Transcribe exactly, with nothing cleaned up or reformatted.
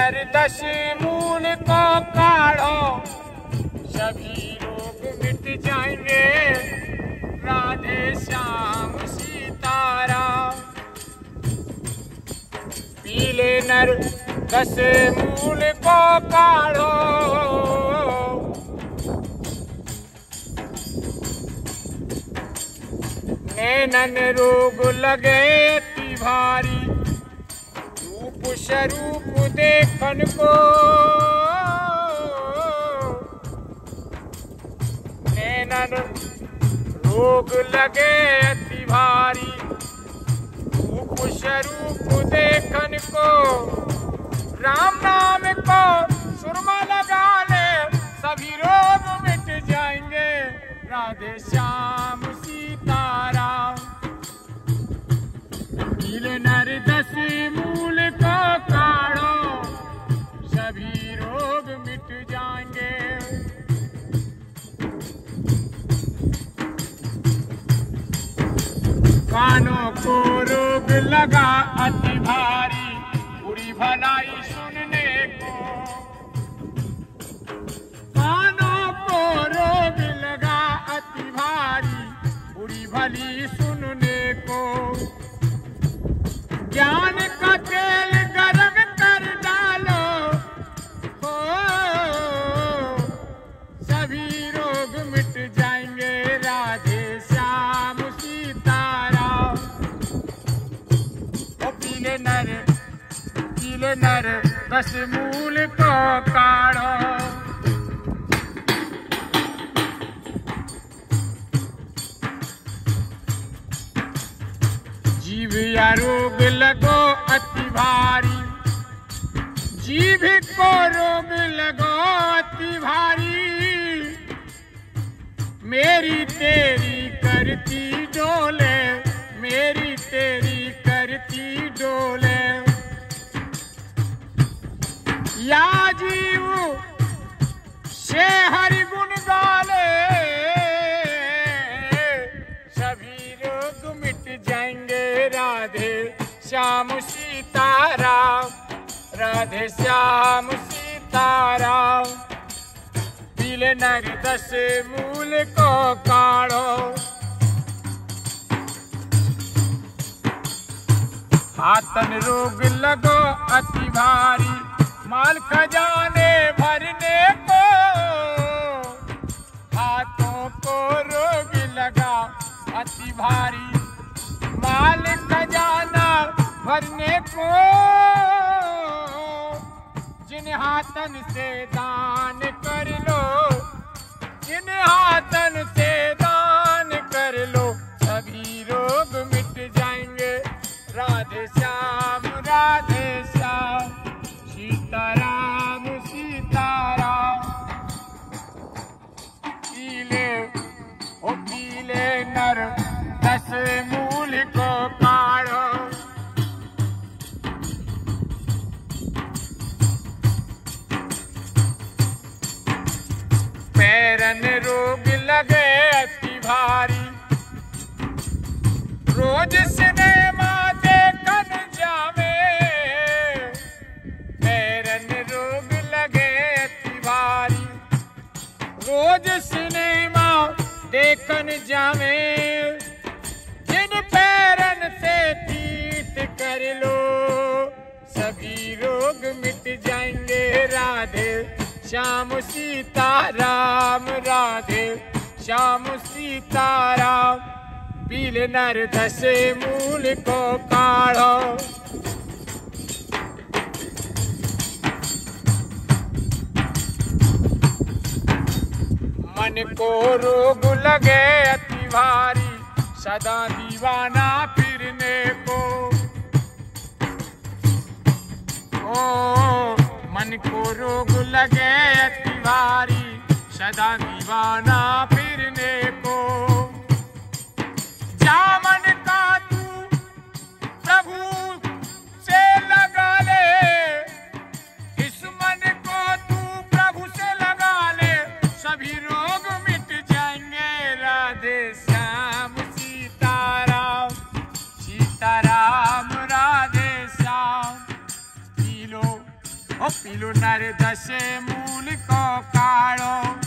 नर दस मूल को काढ़ो, सभी रोग मिट जाएंगे। राधे श्याम सीताराम। पीले नर दस मूल को काढ़ो, नैनन रोग लगे अति भारी, रूप स्वरूप देखन को। नैनन रोग लगे अति भारी, रूप स्वरूप देखन को। राम नाम को सुरमा लगा ले, सभी रोग मिट जाएंगे। राधे श्याम सीताराम। पीले नर दस मूल को काढ़ो, सभी रोग मिट जाएंगे। कानों को रोग लगा अति भारी, बुरी भलाई सुनने को। कानों को रोग लगा अति भारी, बुरी भली सुनने को। ज्ञान का तेल गरम कर डालो, हो सभी रोग मिट जाएंगे। राधे श्याम सीताराम। ओ पीले नर पीले नर दस मूल को काढ़ो, जीव या रोग लगो अति भारी। जीव को रोग लगो अति भारी, मेरी तेरी करती डोले, मेरी तेरी करती डोले। या जीव से हरि गुण गाले, सभी रोग मिट जाएंगे। राधे श्याम सीताराम। राधे श्याम सीताराम। पीले नर दस मूल को काढ़ो, हाथन रोग लगो अति भारी, माल खजाने भरने को। हाथों को रोग लगा अति भारी, माल खजाना भरने को। जिन हाथन से दान कर लो, जिन हाथन से दान कर लो, सभी रोग मिट जाएंगे। राधे श्याम राधे श्याम, सीताराम सीताराम। पीले ओ पीले नर दस मूल को काढ़ो, पैरन रोग लगे अति भारी। रोज सिनेमा देखन जावे, पैरन रोग लगे अति भारी। रोज सिनेमा देखन जावे, जिन पैरन से तीर्थ कर लो, सभी रोग मिट जाएंगे। राधे श्याम सीताराम। राधे श्याम सीताराम। पीले नर दस मूल को काढ़ो, मन को रोग लगे अति भारी, सदा दीवाना फिरने को। ओ मन को रोग लगे अति भारी, सदा दीवाना फिरने को। जामन का तू प्रभु से लगा ले, इस मन को तू प्रभु से लगा ले, सभी रोग मिट जाएंगे। राधे श्याम सीताराम। सीताराम राधे श्याम। पी लो ओ पीलो नर दशे मूल को काढ़ो